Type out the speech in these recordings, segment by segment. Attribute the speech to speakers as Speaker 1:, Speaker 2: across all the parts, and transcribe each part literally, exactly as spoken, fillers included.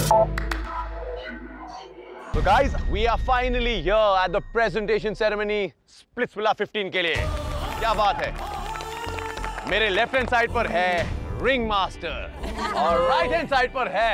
Speaker 1: So guys, we are finally here at the presentation ceremony Splitsvilla fifteen के लिए। क्या बात है? मेरे लेफ्ट हैंड साइड पर है रिंग मास्टर और राइट हैंड साइड पर है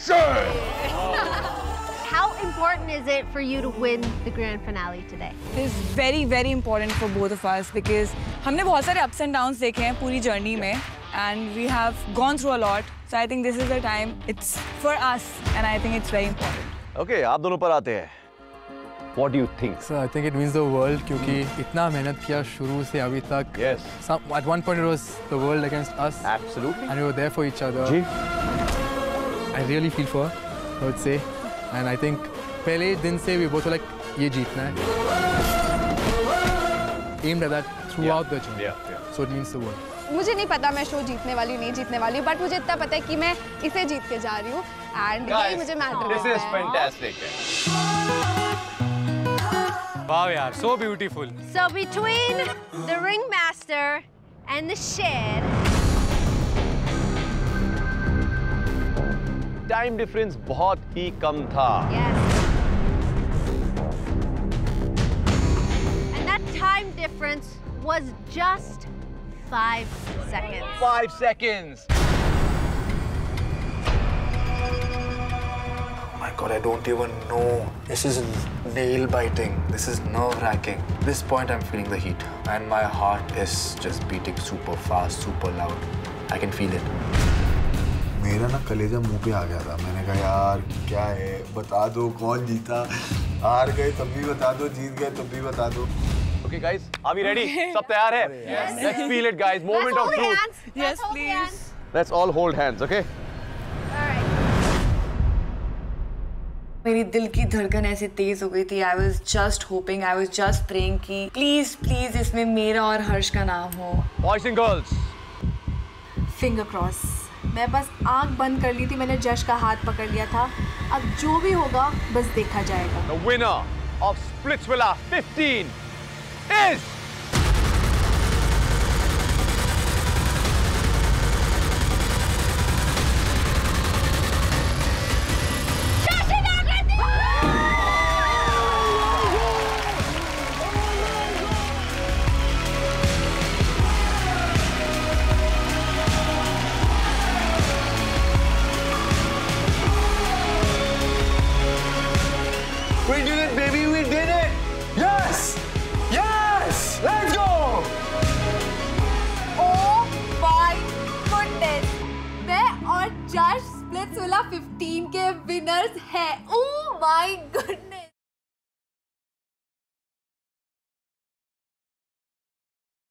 Speaker 1: shirt.
Speaker 2: How important is it for you to win the grand finale today?
Speaker 3: It is very, very important for both of us because हमने बहुत सारे ups and downs देखे हैं पूरी journey में, and we have gone through a lot. So I think this is the time. It's for us, and I think it's very important.
Speaker 1: Okay, आप दोनों पर आते हैं। What do you think?
Speaker 4: So I think it means the world क्योंकि इतना मेहनत किया शुरू से अभी तक।
Speaker 1: Yes.
Speaker 4: Some, at one point it was the world against us.
Speaker 1: Absolutely.
Speaker 4: And we were there for each other.
Speaker 1: Ji.
Speaker 4: I really feel for her, I would say. And I think पहले दिन से we both were like ये जीतना है। Aimed at that throughout yeah. the journey.
Speaker 1: Yeah, yeah.
Speaker 4: So it means the world.
Speaker 5: मुझे नहीं पता मैं शो जीतने वाली हूँ नहीं जीतने वाली हूँ, बट मुझे इतना पता है कि मैं इसे जीत के जा रही हूँ एंड यही मुझे matter
Speaker 1: This is fantastic.
Speaker 6: Wow यार, so beautiful.
Speaker 2: So between the ringmaster and the shed,
Speaker 1: Time difference बहुत ही कम था.
Speaker 2: yes. And that time difference was just five seconds.
Speaker 1: Five seconds.
Speaker 7: Oh my God, I don't even know. This is nail biting. This is nerve wracking. At this point, I'm feeling the heat, and my heart is just beating super fast, super loud. I can feel it.
Speaker 8: मेरा ना कलेजा मुंह पे आ गया था। मैंने कहा यार क्या है, बता दो कौन जीता। हार गए तब भी बता दो, जीत गए तब भी बता दो।
Speaker 1: Okay guys, are we ready? सब तैयार है?
Speaker 2: Yes.
Speaker 1: Let's feel it guys. Moment
Speaker 2: Let's
Speaker 1: of
Speaker 2: hold
Speaker 1: truth.
Speaker 2: hands.
Speaker 3: Yes,
Speaker 2: Let's hold
Speaker 3: please.
Speaker 2: hands.
Speaker 1: Let's all hold hands, okay?
Speaker 2: All right.
Speaker 3: मेरी दिल की धड़कन ऐसे तेज हो गई थी। I was just hoping, I was just praying कि please, please इसमें मेरा और हर्ष का नाम हो।
Speaker 1: Boys and girls.
Speaker 5: Finger cross. मैं बस आंख बंद कर ली थी, मैंने जश का हाथ पकड़ लिया था। अब जो भी होगा बस देखा जाएगा।
Speaker 1: The winner of Splitsvilla fifteen is
Speaker 8: We did it, baby, we did it! Yes! Yes! Let's go!
Speaker 5: Oh my goodness! मैं और जश स्प्लिट्सविला फिफ्टीन के विनर्स हैं। Oh my goodness!